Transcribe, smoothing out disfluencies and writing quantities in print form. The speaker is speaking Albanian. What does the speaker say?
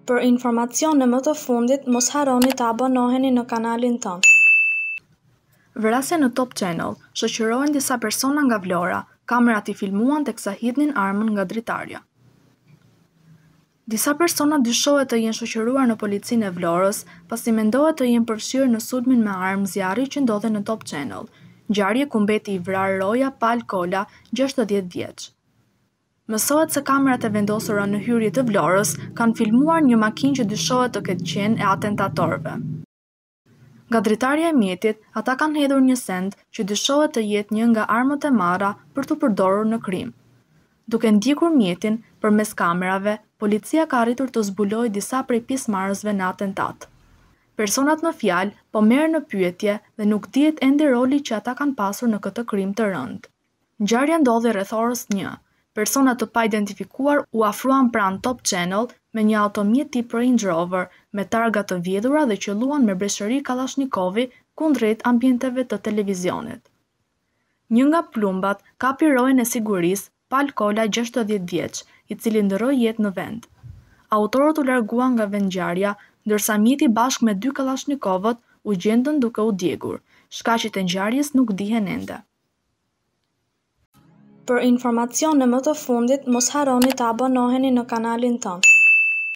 Për informacione më të fundit, mos harroni të abonoheni në kanalin tonë. Vrasje në Top Channel, shoqërohen disa persona nga Vlora, kamerat I filmuan teksa hidhnin armën nga dritarja. Disa persona dyshohet të jenë shoqëruar në policinë e Vlorës, pasi mendohet të jenë përfshirë në sulmin me armë zjarri që ndodhe në Top Channel, ngjarje ku mbeti I vrarë roja Pal Kola, 60 vjeç. Mësohet se kamerat e vendosura në hyrje të Vlorës kanë filmuar një makinë që dyshohet të ketë qenë e atentatorëve. Nga dritarja e mjetit, ata kanë hedhur një send që dyshohet të jetë një nga armët e marra për të përdorur në krim. Duke ndjekur mjetin përmes kamerave, policia ka arritur të zbulojë disa prej pjesëmarrësve në atentat. Personat në fjalë po merren në pyetje dhe nuk dihet ende roli që ata kanë pasur në këtë krim të rënd. Ngjarja ndodhi rreth orës 1. Persona të pa-identifikuar u afruan pranë Top Channel me një automjet tip Range Rover me targa të vjedhura dhe qelluan me breshëri Kallashnikovi kundrejt ambienteve të televizionit. Një nga plumbat kapi rojen e sigurisë Pal Kola 60 vjeç, I cili ndërroi jetë në vend. Autorët u larguan nga vendngjarja, ndërsa mjeti bashkë me 2 Kalashnikovët u gjendën duke u djegur. Shkaqet e ngjarjes nuk dihen ende. Për informacione më të fundit, mos harroni të abonoheni në kanalin tonë.